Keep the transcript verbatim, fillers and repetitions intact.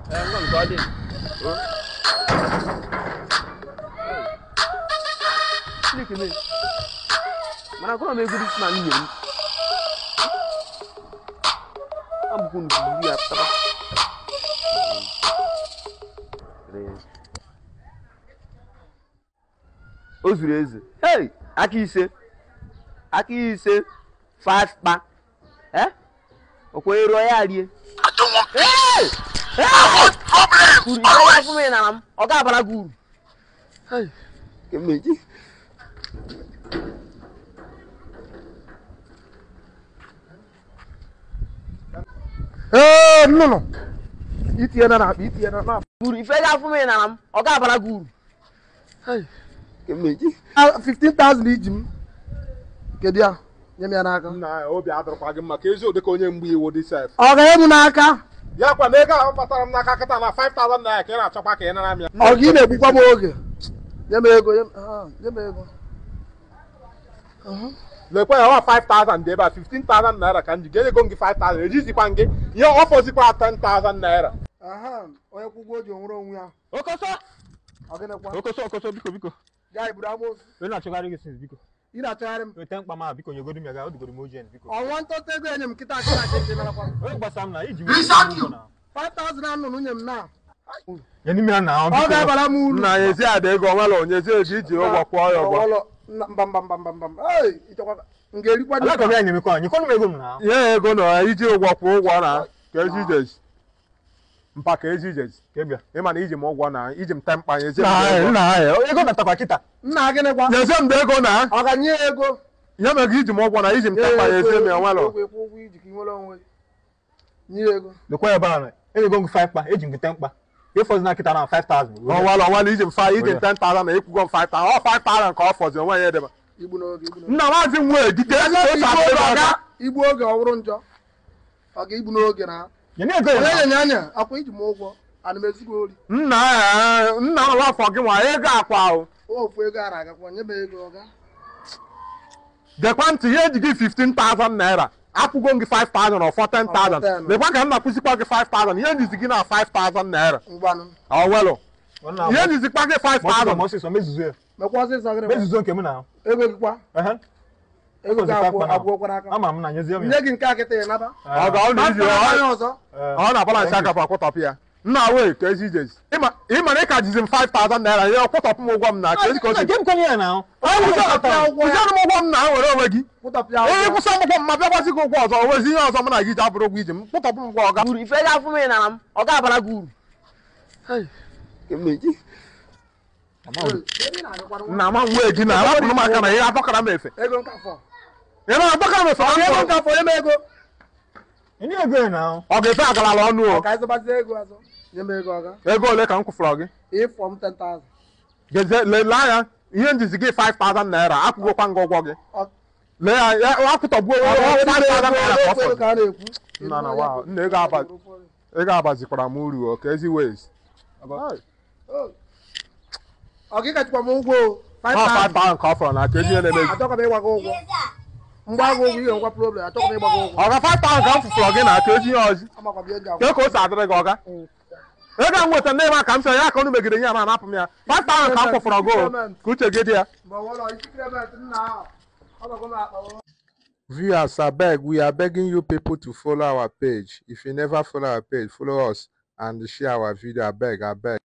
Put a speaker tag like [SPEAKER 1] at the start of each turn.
[SPEAKER 1] Eh, ngom ko din. Ni kene. Mana ko me gudi man ni yemi. Am kun ku ya taba. O zuru eze. Hey, aki ise. Aki ise five pa. Eh? Okwero ya rie.
[SPEAKER 2] I don't want peace.
[SPEAKER 1] Hey!
[SPEAKER 2] I want problems.
[SPEAKER 1] Guru, ikaw na fún mi na nam. Oga bala guru. Hey, kemeji.
[SPEAKER 3] Eh, no no. Iti na na, iti na na.
[SPEAKER 1] Guru, ife ga fún mi na nam. Oga bala guru. Hey, kemeji.
[SPEAKER 3] fifteen thousand ijim. Kedu ya? Nye m ya n'aka.
[SPEAKER 4] Nna obi adọrọkwa gị mma ka ezi ụdị ka onye mgbe iwu dị sef.
[SPEAKER 3] Ọ ga-emu n'aka.
[SPEAKER 4] Ya kwa na ego ahụ kpatara m n'aka kịta na five thousand naira ka ị na-achọkwa ka ị nara m ya.
[SPEAKER 3] Ọ gị na-egbukwa m oge. Nye m ego, nye m ego.
[SPEAKER 4] Lekwa ya ọwa five thousand dị ebe a fifteen thousand naira ka m ji ga-ego gị five thousand ejizikwa gị ihe ọfọzikwa ten thousand naira.
[SPEAKER 3] Aha, onye kwụgwọ o ji onwere onwe ya.
[SPEAKER 1] Okoso.
[SPEAKER 3] Ọ gịnịkwa?
[SPEAKER 1] Okoso, okoso, biko, biko.
[SPEAKER 3] Gaa iburu amosu.
[SPEAKER 1] Onye na-achọgharị gị since biko.
[SPEAKER 3] Ị na-achọgharị m.
[SPEAKER 1] Weta mkpa ma biko nyegodi m ya ga odigodi m ojen biko.
[SPEAKER 3] Ọnwa ntọta ego enye m kịta kịta kịta narakwa.
[SPEAKER 1] Onye gbasa m na iji
[SPEAKER 3] five thousand anụ nye m na.
[SPEAKER 1] ya n'ime ya na
[SPEAKER 3] Ọ ga-abara m uru.
[SPEAKER 4] Nna ya ezi ada ego onwere onye ezi ego iji ụgwọ kwụọ ya ụgwọ.
[SPEAKER 3] Ọlọ mba mba mba mba mba. Ee, ịchọkwa m ga-erikwa
[SPEAKER 1] Ala ka ya nyeme kwa nyekwa m ego m na.
[SPEAKER 4] Ihe ego na iji ụgwọ kwụọ ụgwọ na ka ezi ijezi. Mpa ka ezi ijezi.
[SPEAKER 1] Kebia.
[SPEAKER 4] Ịma na iji m ụgwọ na iji m tempa ya ezi m
[SPEAKER 1] Na
[SPEAKER 4] ego.
[SPEAKER 1] na ya, ego na takwa kita.
[SPEAKER 3] Nna gịnịkwa?
[SPEAKER 4] Nyezi m ego na.
[SPEAKER 3] Ọ ga-nye ego.
[SPEAKER 4] Ya mere iji m ụgwọ na iji m tempa ya ezi m ya nwere.
[SPEAKER 3] Ụgwọ ịkwụ ụgwọ iji ka ị nwere onwe. Nye ego.
[SPEAKER 1] Lekwa ya bara. Ego m five pa, eji m ten pa. Ifo na kita na five thousand.
[SPEAKER 4] Ọnwale ọnwale iji m fa iji m ten thousand na ịkwụgwọ m five thousand. Ọ five thousand ka ọ fọzi onwe ya edema.
[SPEAKER 3] Igbu n'oge, igbu n'oge.
[SPEAKER 4] Nna maazị nwe dike
[SPEAKER 3] Igbu oge ọ bụrụ njọ. Ọ ga-igbu n'oge na.
[SPEAKER 1] Nye ego
[SPEAKER 3] Onye
[SPEAKER 1] ya.
[SPEAKER 3] nye anya akwa iji m ụgwọ. Ana m ezigbo ori.
[SPEAKER 4] Nna ya nna ụlọ afọ gị nwa ego akwa ahụ.
[SPEAKER 3] Ofu ego ara agakwa nye m ego ọga.
[SPEAKER 4] Dekwa ntị ihe eji gị fifteen thousand naira akwụgo gị five thousand or fourteen thousand. Dekwa ka m na-akwụsịkwa gị five thousand ihe njizi gị na five thousand naira.
[SPEAKER 3] Ngwanụ.
[SPEAKER 4] Ọwelụ. Ihe njizikwa gị five thousand.
[SPEAKER 1] Mo si so mezuzu ya.
[SPEAKER 3] Mekwa ọsịsọ gịnị?
[SPEAKER 1] Mezuzu nke m na.
[SPEAKER 3] Ego gị kwa.
[SPEAKER 1] Eh.
[SPEAKER 3] Ego gị akwụ akwụkwọ n'aka.
[SPEAKER 1] Ama m na nyezi m.
[SPEAKER 3] Nye gị nke akịta ya naba.
[SPEAKER 4] Ọ ga ọ na-eji
[SPEAKER 3] Onye ọzọ.
[SPEAKER 4] ọ na-abalansị aka kwa kwụtọpụ ya. Nna wee ka ezi ijezi. Ịma na ị ka jizi m five thousand naira ihe kwụtọpụ m ụgwọ m na ka ezi ka o si.
[SPEAKER 1] Game kwanye ya na.
[SPEAKER 4] Kụziere m ụgwọ m na nwere onwe gị.
[SPEAKER 3] Kwụtọpụ ya
[SPEAKER 4] Onye
[SPEAKER 3] ụgwọ.
[SPEAKER 4] kwụsị m ụgwọ m ma bịakwasị gị ụgwọ ọzọ o nwezi ihe ọzọ m na gị ji abụrụ ụgwọ iji m kwụtọpụ m ụgwọ ọga.
[SPEAKER 1] Guru ife ga fún mi na nam. Oga abara guru.
[SPEAKER 4] Hey, kemeji. Nna ma nwe gị na arapụrụ m aka na ihe abọkara m efe.
[SPEAKER 3] Ego nke afọ.
[SPEAKER 4] Ị na-abọkara m efe
[SPEAKER 3] Ego nke afọ nye m ego.
[SPEAKER 1] Ini ego ya na.
[SPEAKER 4] ọ ga-efe agalala ọnụ o.
[SPEAKER 3] Ka ịzụbazi ego azọ. Nye m ego ọga.
[SPEAKER 4] Ego ole ka m kwụfụrụ gị?
[SPEAKER 3] Ịfọ m ten thousand.
[SPEAKER 4] Geze lelee anya ihe njizi gị five thousand naira akwụgwọkwa ngị ụgwọ gị. Lee ya akwụtọgbuo five thousand naira ka ọ fọrọ.
[SPEAKER 3] Ka a na-ekwu.
[SPEAKER 4] Nna na wa nna ego abazi ego abazikwara m uru o ka ezi ways.
[SPEAKER 3] Ọ gị kachikwa m ụgwọ o.
[SPEAKER 4] Ọ five thousand ka ọ fọrọ na ka ezi ihe na-eme.
[SPEAKER 3] Achọkwa m ịgwa gị ụgwọ. Mgbe agwa ụgwọ ihe nkwa problem achọkwa m ịgwa gị ụgwọ.
[SPEAKER 4] Ọ ga five thousand ka m kwụfụrụ gị na ka ezi ihe ọzọ.
[SPEAKER 3] Amakwa m ihe ndị
[SPEAKER 4] Ka ka o si adịrị gị ọga. Ego m nweta ndị ebe ka m sị ya ka unu megide ihe a ma anapụ m ya. five thousand ka m kwụfụrụ gị o. Ka uche gị dị ya. Viewers, abeg, we are begging you people to follow our page. If you never follow our page, follow us and share our video. Abeg, abeg.